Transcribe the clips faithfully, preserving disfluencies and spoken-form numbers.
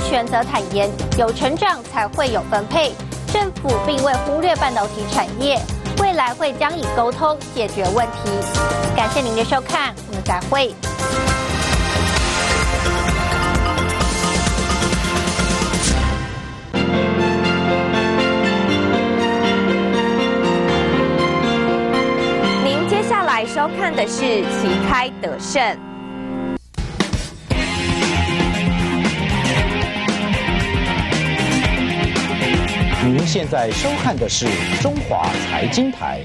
权则坦言，有成长才会有分配，政府并未忽略半导体产业，未来会将以沟通解决问题。感谢您的收看，我们再会。您接下来收看的是《旗开得胜》。 您现在收看的是中华财经台。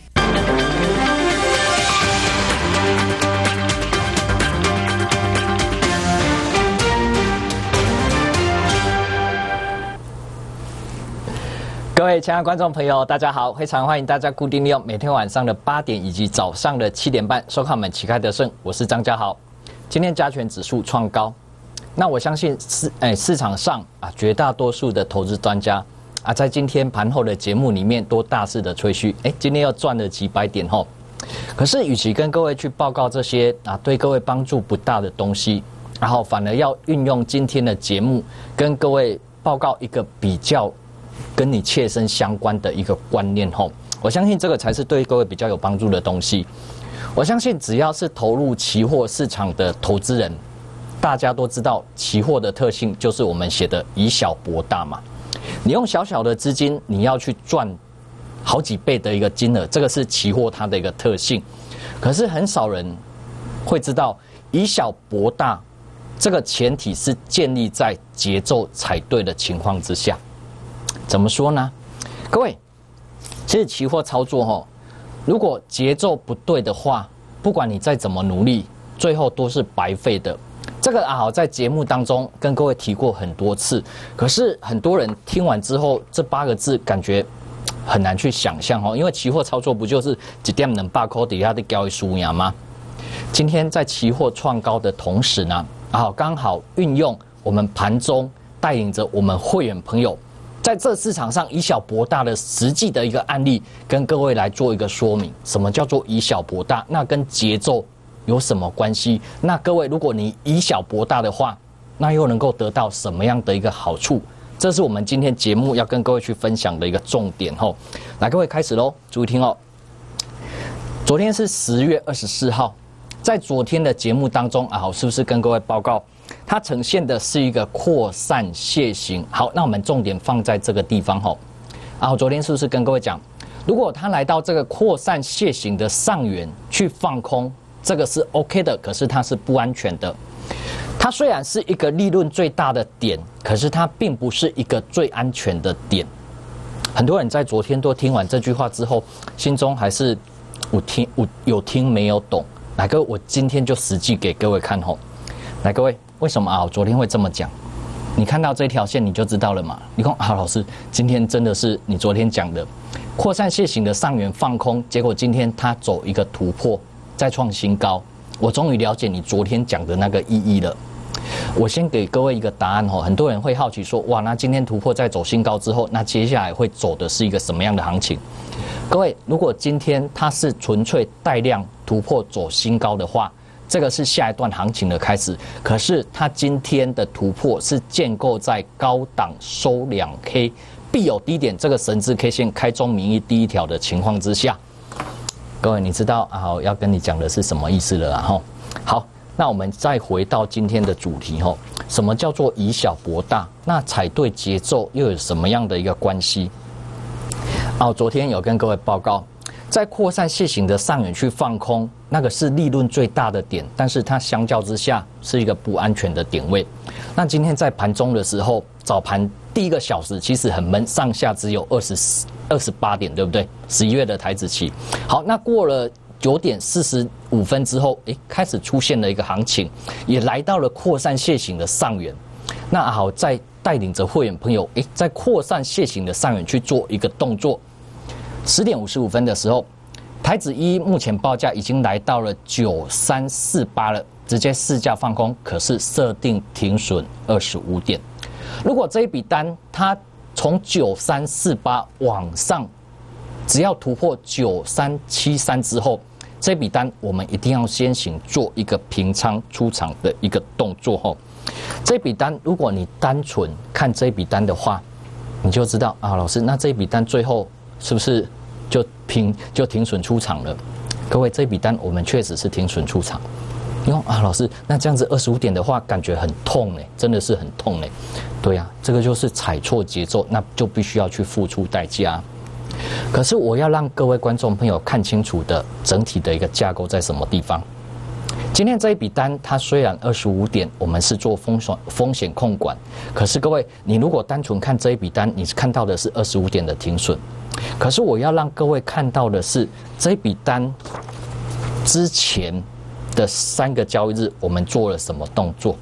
各位亲爱的观众朋友，大家好！非常欢迎大家固定利用每天晚上的八点以及早上的七点半收看我们旗开得胜，我是张家豪。今天加权指数创高，那我相信市诶市场上啊绝大多数的投资专家啊，在今天盘后的节目里面都大肆的吹嘘，哎，今天又赚了几百点吼。可是，与其跟各位去报告这些啊对各位帮助不大的东西，然后反而要运用今天的节目跟各位报告一个比较跟你切身相关的一个观念吼。我相信这个才是对各位比较有帮助的东西。我相信只要是投入期货市场的投资人，大家都知道期货的特性就是我们写的以小博大嘛。你用小小的资金，你要去赚好几倍的一个金额，这个是期货它的一个特性。可是很少人会知道，以小博大这个前提是建立在节奏踩对的情况之下。怎么说呢？各位，其实期货操作吼，如果节奏不对的话，不管你再怎么努力，最后都是白费的。这个啊，在节目当中跟各位提过很多次，可是很多人听完之后，这八个字感觉很难去想象哦，因为期货操作不就是一点两百块底下的交易输赢吗？今天在期货创高的同时呢，啊，刚好运用我们盘中带领着我们会员朋友，在这市场上以小博大的实际的一个案例，跟各位来做一个说明。什么叫做以小博大？那跟节奏有什么关系？那各位，如果你以小博大的话，那又能够得到什么样的一个好处？这是我们今天节目要跟各位去分享的一个重点吼。来，各位开始喽，注意听哦。昨天是十月二十四号，在昨天的节目当中啊，好，是不是跟各位报告，它呈现的是一个扩散楔形？好，那我们重点放在这个地方吼。然后昨天是不是跟各位讲，如果它来到这个扩散楔形的上缘去放空？这个是 OK 的，可是它是不安全的。它虽然是一个利润最大的点，可是它并不是一个最安全的点。很多人在昨天都听完这句话之后，心中还是有听有有听没有懂。来，各位，我今天就实际给各位看吼。来，各位，为什么啊？我昨天会这么讲？你看到这条线你就知道了嘛？你看啊，老师，今天真的是你昨天讲的扩散楔形的上缘放空，结果今天它走一个突破。再创新高，我终于了解你昨天讲的那个意义了。我先给各位一个答案哦，很多人会好奇说，哇，那今天突破再走新高之后，那接下来会走的是一个什么样的行情？各位，如果今天它是纯粹带量突破走新高的话，这个是下一段行情的开始。可是它今天的突破是建构在高档收两 K 必有低点这个神之 K 线开宗明义第一条的情况之下。各位，你知道啊，好，要跟你讲的是什么意思了啦？吼，好，那我们再回到今天的主题吼，什么叫做以小博大？那踩对节奏又有什么样的一个关系？哦，昨天有跟各位报告，在扩散楔形的上缘去放空，那个是利润最大的点，但是它相较之下是一个不安全的点位。那今天在盘中的时候，早盘第一个小时其实很闷，上下只有二十二十八点，对不对？十一月的台指期。好，那过了九点四十五分之后，诶，开始出现了一个行情，也来到了扩散楔形的上缘。那好，在带领着会员朋友，诶，在扩散楔形的上缘去做一个动作。十点五十五分的时候，台指一目前报价已经来到了九三四八了，直接市价放空，可是设定停损二十五点。如果这一笔单它从九三四八往上，只要突破九三七三之后，这笔单我们一定要先行做一个平仓出场的一个动作吼。 这笔单，如果你单纯看这笔单的话，你就知道啊，老师，那这笔单最后是不是就平就停损出场了？各位，这笔单我们确实是停损出场。你说啊，老师，那这样子二十五点的话，感觉很痛呢，真的是很痛呢。对呀、啊，这个就是踩错节奏，那就必须要去付出代价。可是我要让各位观众朋友看清楚的整体的一个架构在什么地方。今天这一笔单，它虽然二十五点，我们是做风险风险控管，可是各位，你如果单纯看这一笔单，你看到的是二十五点的停损。可是我要让各位看到的是，这一笔单之前的三个交易日，我们做了什么动作？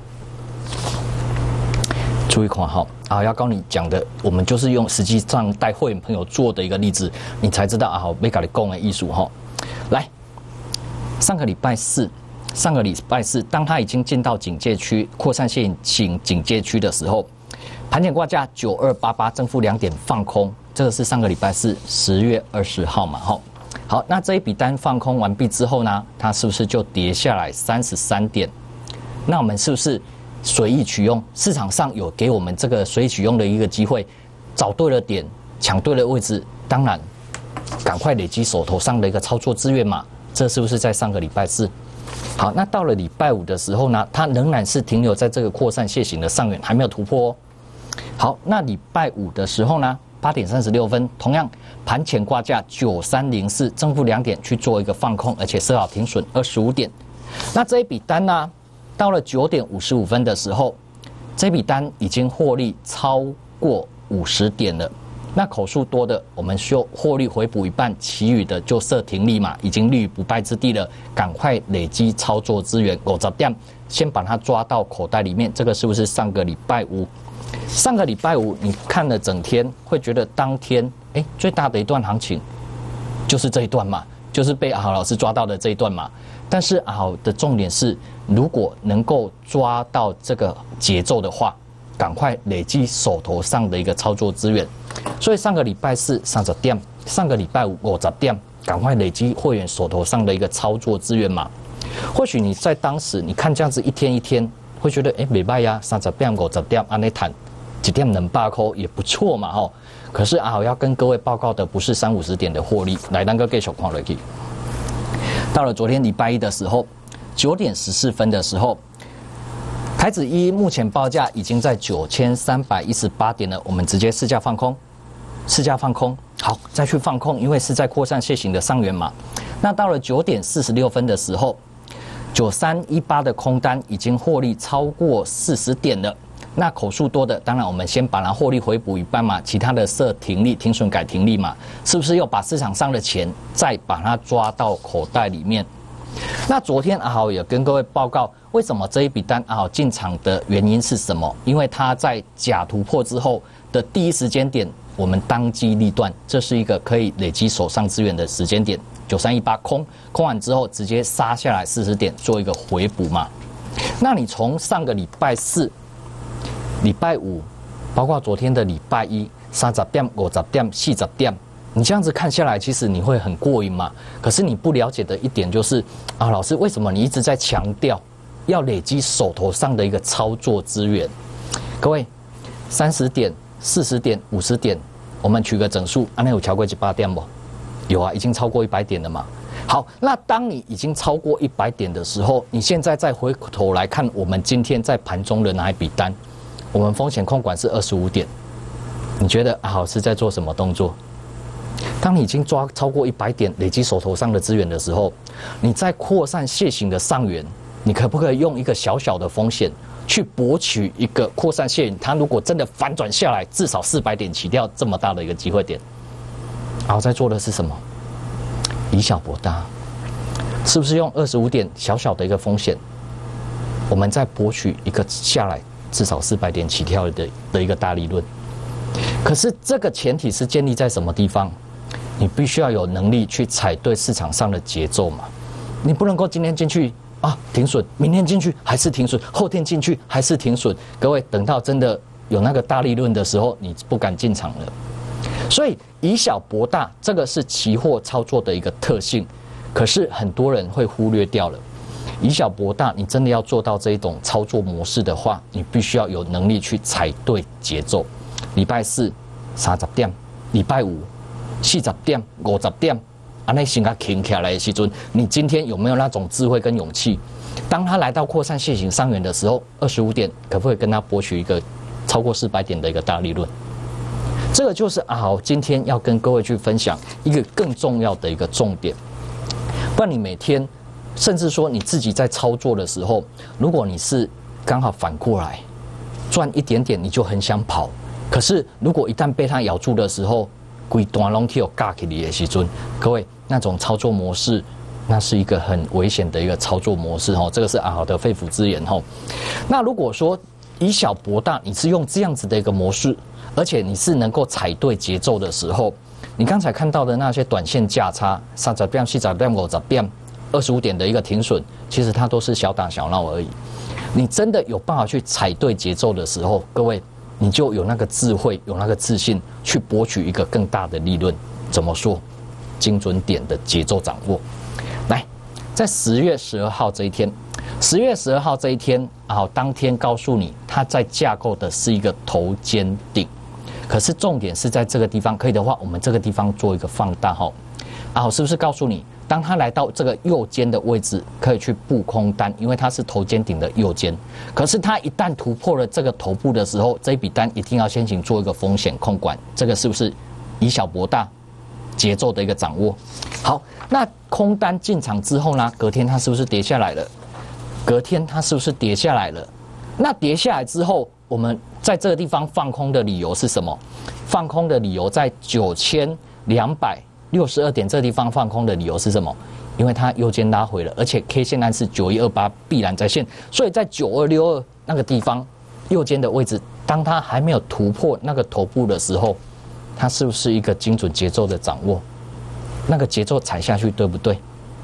注意看哈，啊，要跟你讲的，我们就是用实际上带会员朋友做的一个例子，你才知道啊，好，没跟你讲的艺术哈。来，上个礼拜四。上个礼拜四，当它已经进到警戒区、扩散线警警戒区的时候，盘前挂价九二八八，正负两点放空，这个是上个礼拜四十月二十号嘛，吼。好，那这一笔单放空完毕之后呢，它是不是就跌下来三十三点？那我们是不是随意取用？市场上有给我们这个随意取用的一个机会，找对了点，抢对了位置，当然赶快累积手头上的一个操作资源嘛。这是不是在上个礼拜四？好，那到了礼拜五的时候呢，它仍然是停留在这个扩散楔形的上缘，还没有突破哦。好，那礼拜五的时候呢，八点三十六分，同样盘前挂价九三零四，正负两点去做一个放空，而且设好停损二十五点。那这一笔单呢，到了九点五十五分的时候，这笔单已经获利超过五十点了。那口数多的，我们就获利回补一半，其余的就设停利嘛，已经立于不败之地了，赶快累积操作资源，五十点，先把它抓到口袋里面。这个是不是上个礼拜五？上个礼拜五你看了整天，会觉得当天哎最大的一段行情就是这一段嘛，就是被阿豪老师抓到的这一段嘛。但是阿豪的重点是，如果能够抓到这个节奏的话，赶快累积手头上的一个操作资源。所以上个礼拜四三十点，上个礼拜五五十点，赶快累积会员手头上的一个操作资源嘛。或许你在当时你看这样子一天一天，会觉得哎没败呀，三十点五十点按那谈，几点能八块也不错嘛吼。可是啊，我要跟各位报告的不是三五十点的获利，来当个继续看下去。到了昨天礼拜一的时候，九点十四分的时候。台指一目前报价已经在九千三百一十八点了，我们直接市价放空，市价放空，好，再去放空，因为是在扩散楔形的上缘嘛。那到了九点四十六分的时候，九三一八的空单已经获利超过四十点了。那口数多的，当然我们先把它获利回补一半嘛，其他的设停利、停损改停利嘛，是不是又把市场上的钱再把它抓到口袋里面？那昨天阿豪也跟各位报告，为什么这一笔单阿豪进场的原因是什么？因为它在假突破之后的第一时间点，我们当机立断，这是一个可以累积手上资源的时间点。九三一八空空完之后，直接杀下来四十点，做一个回补嘛。那你从上个礼拜四、礼拜五，包括昨天的礼拜一，三十点、五十点、四十点。你这样子看下来，其实你会很过瘾嘛。可是你不了解的一点就是啊，老师为什么你一直在强调要累积手头上的一个操作资源？各位，三十点、四十点、五十点，我们取个整数，啊，那有超过一百点不？有啊，已经超过一百点了嘛。好，那当你已经超过一百点的时候，你现在再回头来看我们今天在盘中的哪一笔单？我们风险控管是二十五点，你觉得啊，老师在做什么动作？当你已经抓超过一百点，累积手头上的资源的时候，你在扩散楔形的上缘，你可不可以用一个小小的风险去博取一个扩散楔形？它如果真的反转下来，至少四百点起跳这么大的一个机会点，然后在做的是什么？以小博大，是不是用二十五点小小的一个风险，我们再博取一个下来至少四百点起跳的的一个大利润？可是这个前提是建立在什么地方？你必须要有能力去踩对市场上的节奏嘛。你不能够今天进去啊停损，明天进去还是停损，后天进去还是停损。各位，等到真的有那个大利润的时候，你不敢进场了。所以以小博大，这个是期货操作的一个特性。可是很多人会忽略掉了， 以小博大，你真的要做到这一种操作模式的话，你必须要有能力去踩对节奏。礼拜四三十点，礼拜五四十点、五十点，安内心啊停下来的时阵，你今天有没有那种智慧跟勇气？当他来到扩散楔形上缘的时候，二十五点可不可以跟他博取一个超过四百点的一个大利润？这个就是阿豪今天要跟各位去分享一个更重要的一个重点。不然你每天，甚至说你自己在操作的时候，如果你是刚好反过来赚一点点，你就很想跑。可是如果一旦被它咬住的时候，规段拢去有嘎起你的时阵，各位那种操作模式，那是一个很危险的一个操作模式哦。这个是阿豪的肺腑之言哦。那如果说以小博大，你是用这样子的一个模式，而且你是能够踩对节奏的时候，你刚才看到的那些短线价差，三十点、四十点、五十点、二十五点的一个停损，其实它都是小打小闹而已。你真的有办法去踩对节奏的时候，各位你就有那个智慧，有那个自信去博取一个更大的利润。怎么说？精准点的节奏掌握。来，在十月十二号这一天，十月十二号这一天啊，当天告诉你，它在架构的是一个头肩顶。可是重点是在这个地方，可以的话，我们这个地方做一个放大哈。啊，我是不是告诉你，当它来到这个右肩的位置，可以去布空单，因为它是头肩顶的右肩。可是它一旦突破了这个头部的时候，这一笔单一定要先行做一个风险控管。这个是不是以小博大，节奏的一个掌握？好，那空单进场之后呢，隔天它是不是跌下来了？隔天它是不是跌下来了？那跌下来之后，我们在这个地方放空的理由是什么？放空的理由在九千两百六十二点这个地方放空的理由是什么？因为它右肩拉回了，而且 K 线暗示九一二八必然在线，所以在九二六二那个地方右肩的位置，当它还没有突破那个头部的时候，它是不是一个精准节奏的掌握？那个节奏踩下去对不对？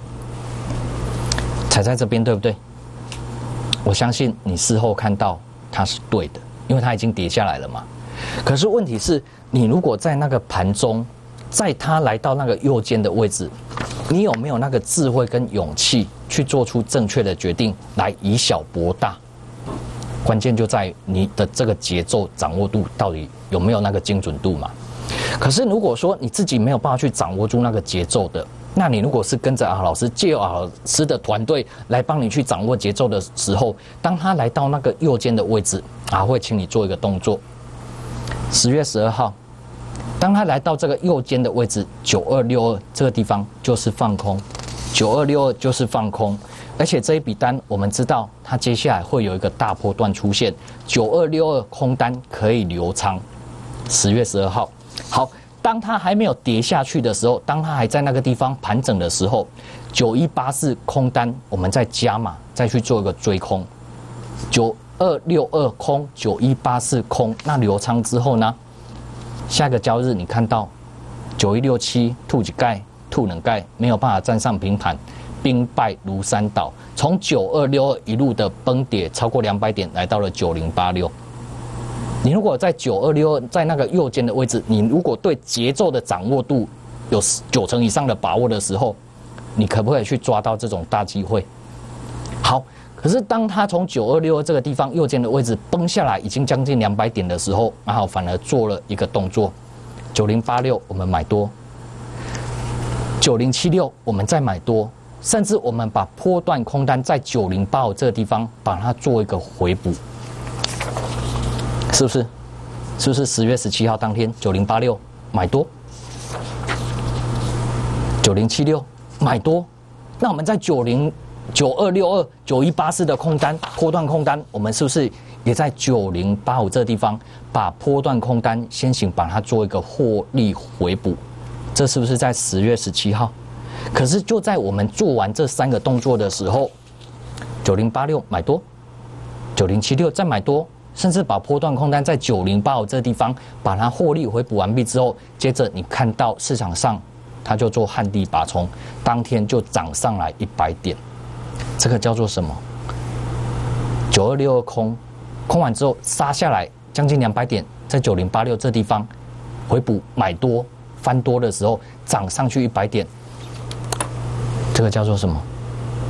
踩在这边对不对？我相信你事后看到它是对的，因为它已经跌下来了嘛。可是问题是，你如果在那个盘中，在它来到那个右肩的位置，你有没有那个智慧跟勇气去做出正确的决定，来以小博大？关键就在于你的这个节奏掌握度到底有没有那个精准度嘛。可是如果说你自己没有办法去掌握住那个节奏的，那你如果是跟着阿豪老师，借由阿豪老师的团队来帮你去掌握节奏的时候，当他来到那个右肩的位置，啊，会请你做一个动作。十月十二号，当他来到这个右肩的位置九二六二这个地方，就是放空，九二六二就是放空，而且这一笔单我们知道，它接下来会有一个大波段出现，九二六二空单可以留仓。十月十二号，好。当它还没有跌下去的时候，当它还在那个地方盘整的时候，九一八四空单，我们再加码，再去做一个追空，九二六二空，九一八四空，那留仓之后呢？下个交易日你看到九一六七吐几盖吐冷盖没有办法站上平盘，兵败如山倒，从九二六二一路的崩跌超过两百点，来到了九零八六。你如果在九二六二在那个右肩的位置，你如果对节奏的掌握度有九成以上的把握的时候，你可不可以去抓到这种大机会？好，可是当它从九二六二这个地方右肩的位置崩下来，已经将近两百点的时候，然后反而做了一个动作，九零八六我们买多，九零七六我们再买多，甚至我们把波段空单在九零八五这个地方把它做一个回补。是不是？是不是十月十七号当天九零八六买多，九零七六买多？那我们在九零九二六二九一八四的空单波段空单，我们是不是也在九零八五这个地方把波段空单先行把它做一个获利回补？这是不是在十月十七号？可是就在我们做完这三个动作的时候，九零八六买多，九零七六再买多。甚至把波段空单在九零八五这个地方把它获利回补完毕之后，接着你看到市场上它就做旱地拔葱，当天就涨上来一百点，这个叫做什么？九二六二空，空完之后杀下来将近两百点，在九零八六这地方回补买多翻多的时候涨上去一百点，这个叫做什么？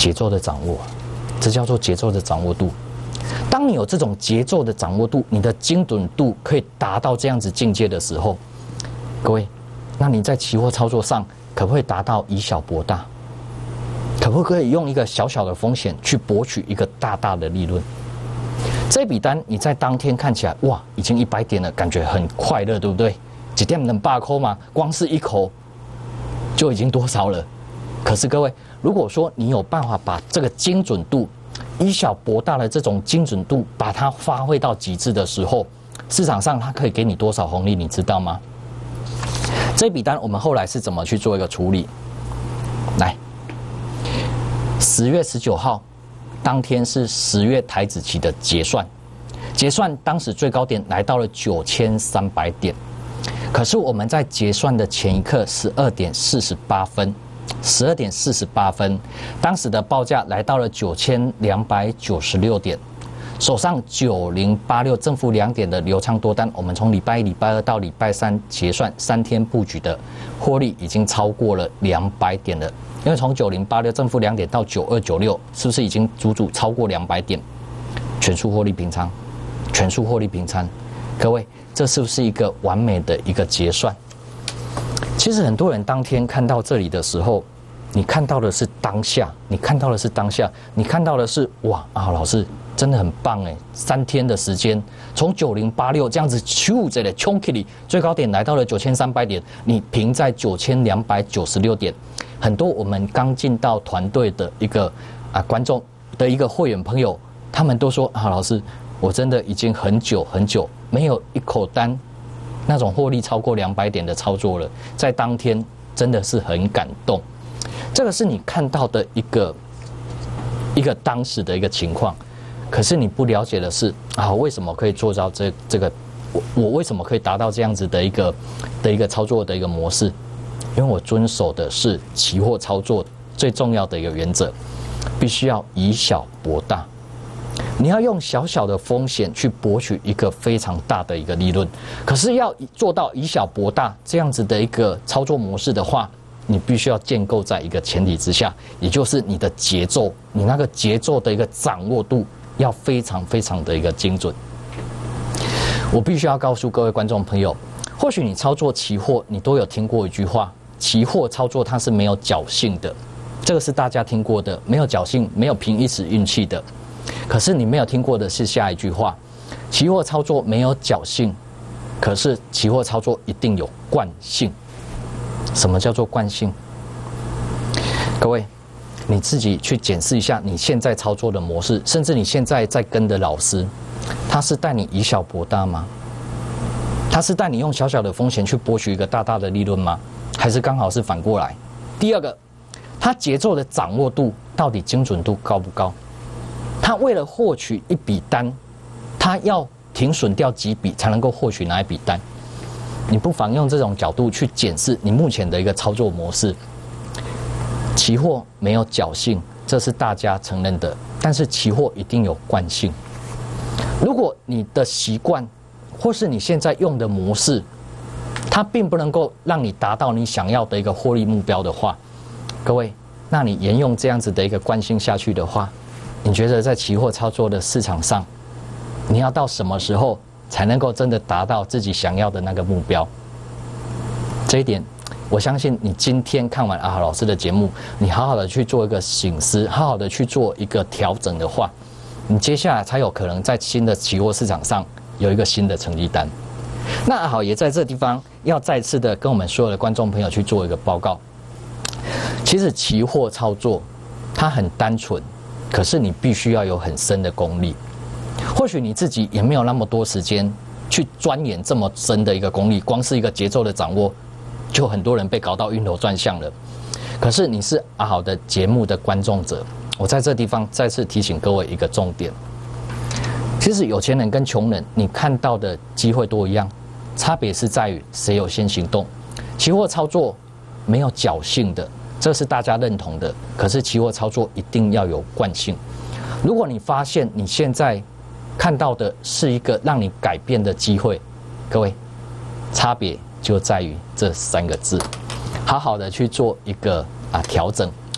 节奏的掌握，这叫做节奏的掌握度。当你有这种节奏的掌握度，你的精准度可以达到这样子境界的时候，各位，那你在期货操作上可不可以达到以小博大？可不可以用一个小小的风险去博取一个大大的利润？这笔单你在当天看起来哇，已经一百点了，感觉很快乐，对不对？几点能八口嘛？光是一口就已经多少了？可是各位，如果说你有办法把这个精准度以小博大的这种精准度，把它发挥到极致的时候，市场上它可以给你多少红利，你知道吗？这笔单我们后来是怎么去做一个处理？来，十月十九号当天是十月台指期的结算，结算当时最高点来到了九千三百点，可是我们在结算的前一刻，十二点四十八分。十二点四十八分，当时的报价来到了九千两百九十六点，手上九零八六正负两点的流畅多单，我们从礼拜一、礼拜二到礼拜三结算三天布局的获利已经超过了两百点了。因为从九零八六正负两点到九二九六，是不是已经足足超过两百点？全数获利平仓，全数获利平仓。各位，这是不是一个完美的一个结算？其实很多人当天看到这里的时候，你看到的是当下，你看到的是当下，你看到的是哇啊，老师真的很棒哎！三天的时间，从九零八六这样子咻着的冲起来，最高点来到了九千三百点，你平在九千两百九十六点。很多我们刚进到团队的一个啊观众的一个会员朋友，他们都说啊，老师，我真的已经很久很久没有一口单。那种获利超过两百点的操作了，在当天真的是很感动。这个是你看到的一个一个当时的一个情况，可是你不了解的是啊，为什么可以做到这这个？我我为什么可以达到这样子的一个的一个操作的一个模式？因为我遵守的是期货操作最重要的一个原则，必须要以小博大。你要用小小的风险去博取一个非常大的一个利润，可是要做到以小博大这样子的一个操作模式的话，你必须要建构在一个前提之下，也就是你的节奏，你那个节奏的一个掌握度要非常非常的一个精准。我必须要告诉各位观众朋友，或许你操作期货，你都有听过一句话，期货操作它是没有侥幸的，这个是大家听过的，没有侥幸，没有凭一时运气的。可是你没有听过的是下一句话，期货操作没有侥幸，可是期货操作一定有惯性。什么叫做惯性？各位，你自己去检视一下你现在操作的模式，甚至你现在在跟的老师，他是带你以小博大吗？他是带你用小小的风险去博取一个大大的利润吗？还是刚好是反过来？第二个，他节奏的掌握度到底精准度高不高？他为了获取一笔单，他要停损掉几笔才能够获取哪一笔单？你不妨用这种角度去检视你目前的一个操作模式。期货没有侥幸，这是大家承认的，但是期货一定有惯性。如果你的习惯或是你现在用的模式，它并不能够让你达到你想要的一个获利目标的话，各位，那你沿用这样子的一个惯性下去的话，你觉得在期货操作的市场上，你要到什么时候才能够真的达到自己想要的那个目标？这一点，我相信你今天看完阿豪老师的节目，你好好的去做一个省思，好好的去做一个调整的话，你接下来才有可能在新的期货市场上有一个新的成绩单。那阿豪也在这地方要再次的跟我们所有的观众朋友去做一个报告。其实期货操作它很单纯。可是你必须要有很深的功力，或许你自己也没有那么多时间去钻研这么深的一个功力，光是一个节奏的掌握，就很多人被搞到晕头转向了。可是你是阿豪的节目的观众者，我在这地方再次提醒各位一个重点：其实有钱人跟穷人，你看到的机会都一样，差别是在于谁有先行动。期货操作没有侥幸的。这是大家认同的，可是期货操作一定要有惯性。如果你发现你现在看到的是一个让你改变的机会，各位，差别就在于这三个字，好好的去做一个啊调整，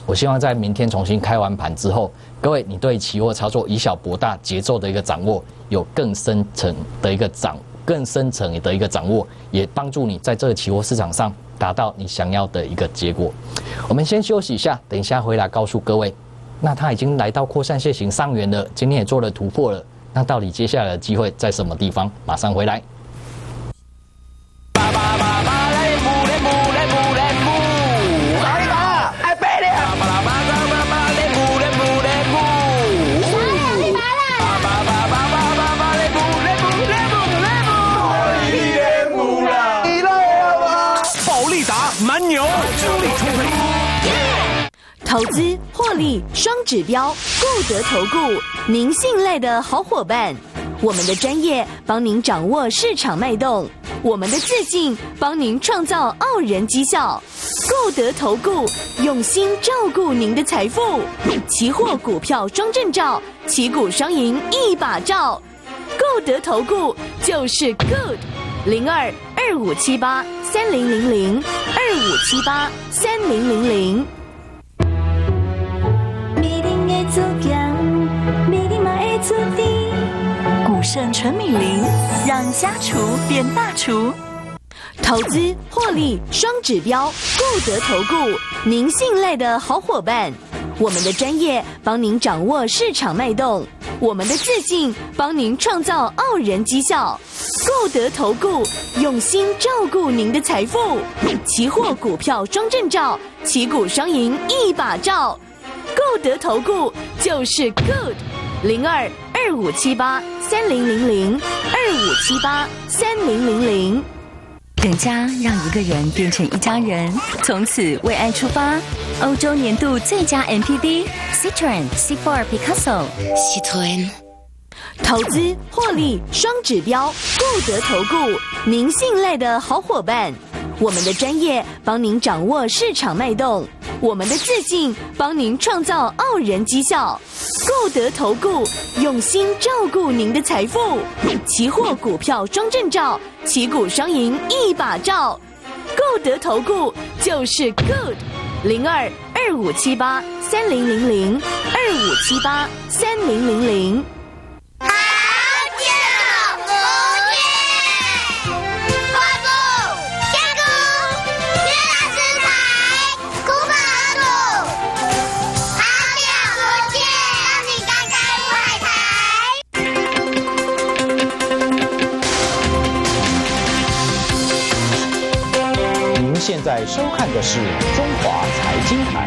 我希望在明天重新开完盘之后，各位你对期货操作以小博大节奏的一个掌握，有更深层的一个掌更深层的一个掌握，也帮助你在这个期货市场上达到你想要的一个结果。我们先休息一下，等一下回来告诉各位，那它已经来到扩散楔形上缘了，今天也做了突破了，那到底接下来的机会在什么地方？马上回来。 投资获利双指标，固德投顾，您信赖的好伙伴。我们的专业帮您掌握市场脉动，我们的自信帮您创造傲人绩效。固德投顾用心照顾您的财富，期货股票双证照，旗鼓双赢一把照。固德投顾就是 good， 零二二五七八三零零零二五七八三零零零。 股盛纯米林，让家厨变大厨。 投资获利双指标，固德投顾，您信赖的好伙伴。我们的专业帮您掌握市场脉动，我们的自信帮您创造傲人绩效。固德投顾用心照顾您的财富，期货股票双证照，旗鼓双赢一把照。固德投顾就是 good， 零二二五七八三零零零二五七八三零零零。 人家让一个人变成一家人，从此为爱出发。欧洲年度最佳 M P V Citroen C 四 Picasso Citroen。 投资获利双指标，固德投顾，您信赖的好伙伴。我们的专业帮您掌握市场脉动，我们的自信帮您创造傲人绩效。固德投顾用心照顾您的财富，期货股票双证照，旗鼓双赢一把照。固德投顾就是 good， 零二二五七八三零零零二五七八三零零零。 现在收看的是中华财经台。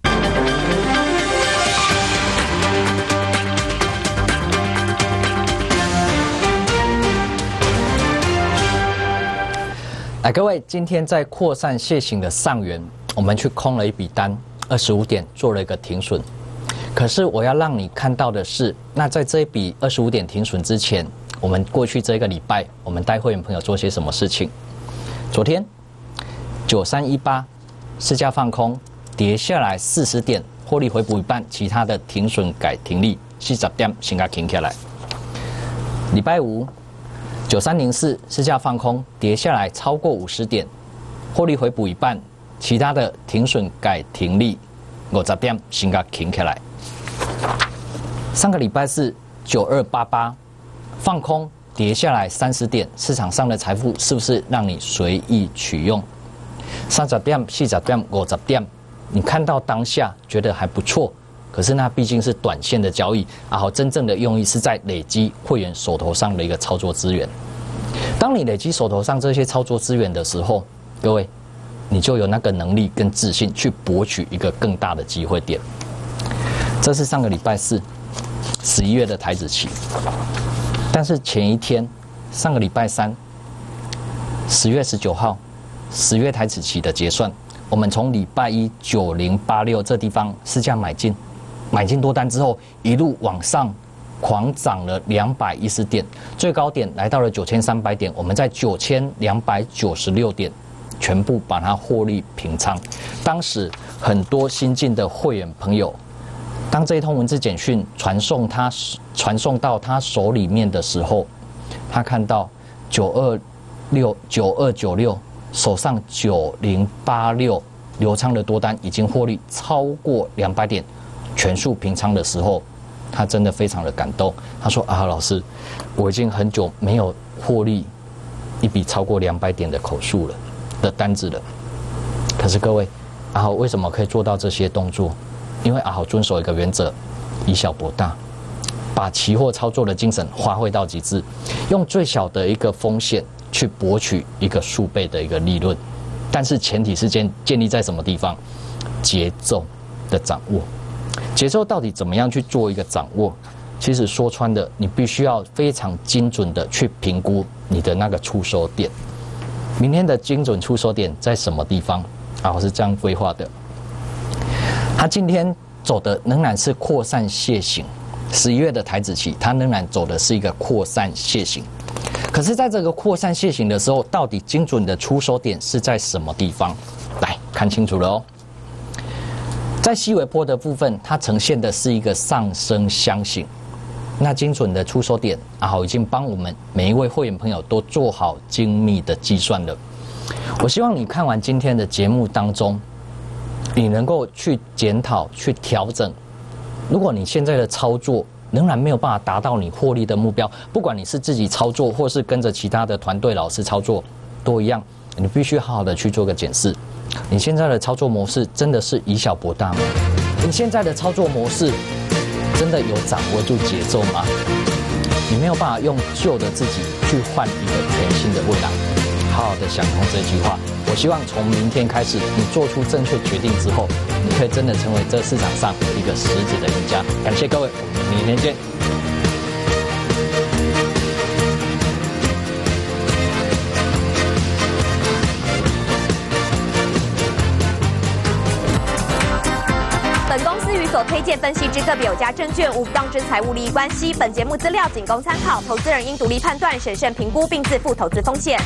来，各位，今天在扩散楔形的上缘，我们去空了一笔单，二十五点做了一个停损。可是我要让你看到的是，那在这一笔二十五点停损之前，我们过去这个礼拜，我们带会员朋友做些什么事情？昨天九三一八市价放空，跌下来四十点，获利回补一半，其他的停损改停利，四十点先给停下来。礼拜五九三零四市价放空，跌下来超过五十点，获利回补一半，其他的停损改停利，五十点先给停下来。上个礼拜四九二八八放空，跌下来三十点，市场上的财富是不是让你随意取用？三十点、四十点、五十点，你看到当下觉得还不错，可是那毕竟是短线的交易，然后真正的用意是在累积会员手头上的一个操作资源。当你累积手头上这些操作资源的时候，各位，你就有那个能力跟自信去博取一个更大的机会点。这是上个礼拜四，十一月的台指期，但是前一天，上个礼拜三，十月十九号。十月台指期的结算，我们从礼拜一九零八六这地方市价买进，买进多单之后，一路往上狂涨了两百一十点，最高点来到了九千三百点，我们在九千两百九十六点全部把它获利平仓。当时很多新进的会员朋友，当这一通文字简讯传送他传送到他手里面的时候，他看到九二六九二九六。手上九零八六留仓的多单已经获利超过两百点，全数平仓的时候，他真的非常的感动。他说：“啊，老师，我已经很久没有获利一笔超过两百点的口数了的单子了。可是各位，阿豪为什么可以做到这些动作？因为阿豪遵守一个原则，以小博大。”把期货操作的精神发挥到极致，用最小的一个风险去博取一个数倍的一个利润，但是前提是建建立在什么地方？节奏的掌握，节奏到底怎么样去做一个掌握？其实说穿了，你必须要非常精准的去评估你的那个出手点。明天的精准出手点在什么地方？啊，我是这样规划的。他今天走的仍然是扩散楔形。十一月的台指期，它仍然走的是一个扩散楔形，可是，在这个扩散楔形的时候，到底精准的出手点是在什么地方？来看清楚了哦。在细微波的部分，它呈现的是一个上升箱形。那精准的出手点，阿豪已经帮我们每一位会员朋友都做好精密的计算了。我希望你看完今天的节目当中，你能够去检讨、去调整。如果你现在的操作仍然没有办法达到你获利的目标，不管你是自己操作或是跟着其他的团队老师操作，都一样，你必须好好的去做个检视。你现在的操作模式真的是以小博大吗？你现在的操作模式真的有掌握住节奏吗？你没有办法用旧的自己去换一个全新的未来。好好的想通这句话。我希望从明天开始，你做出正确决定之后，你可以真的成为这市场上一个实质的赢家。感谢各位，我们明天见。 本公司与所推荐分析之个别有价证券无不当之财务利益关系。本节目资料仅供参考，投资人应独立判断、审慎评估并自负投资风险。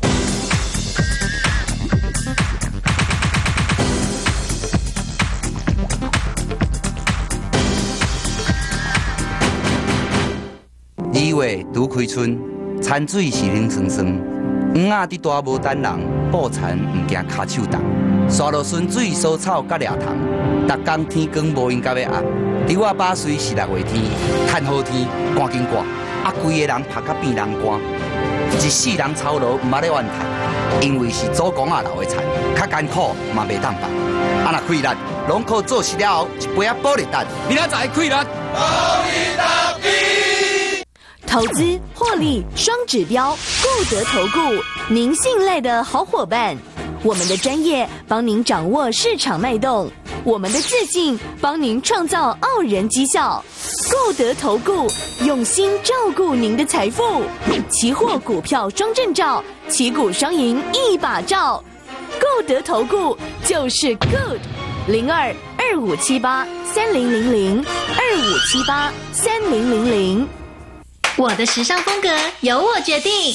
二月拄开春，田水是冷酸酸，鱼仔伫大无等人，捕田毋惊骹手重。沙落顺水sau草甲掠虫，逐工天光无应该要暗。伫我把水是六月天，看好天赶紧挂，啊规个人拍甲变人干，一世人操劳毋捌咧怨叹，因为是祖公仔留的田，较艰苦嘛袂当办。啊若开力，拢靠做事了后一杯啊保利达，明仔载开力。保利达比。 投资获利双指标，固德投顾，您信赖的好伙伴。我们的专业帮您掌握市场脉动，我们的自信帮您创造傲人绩效。固德投顾用心照顾您的财富，期货股票双证照，旗鼓双赢一把照。固德投顾就是 good， 零二二五七八三零零零二五七八三零零零。 我的时尚风格由我决定。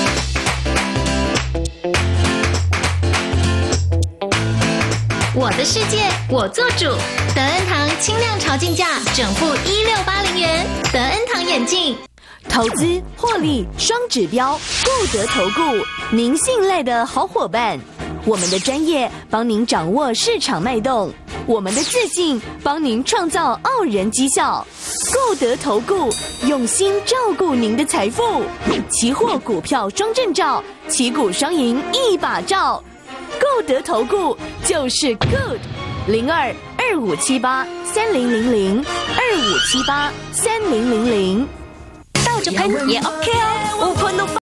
我的世界我做主。德恩堂轻量潮竞价整副一六八零元。德恩堂眼镜。 投资获利双指标，固德投顾，您信赖的好伙伴。我们的专业帮您掌握市场脉动，我们的自信帮您创造傲人绩效。固德投顾用心照顾您的财富，期货股票双证照，旗鼓双赢一把照。固德投顾就是 good， 零二二五七八三零零零二五七八三零零零，倒着喷也 OK 哦，不喷都。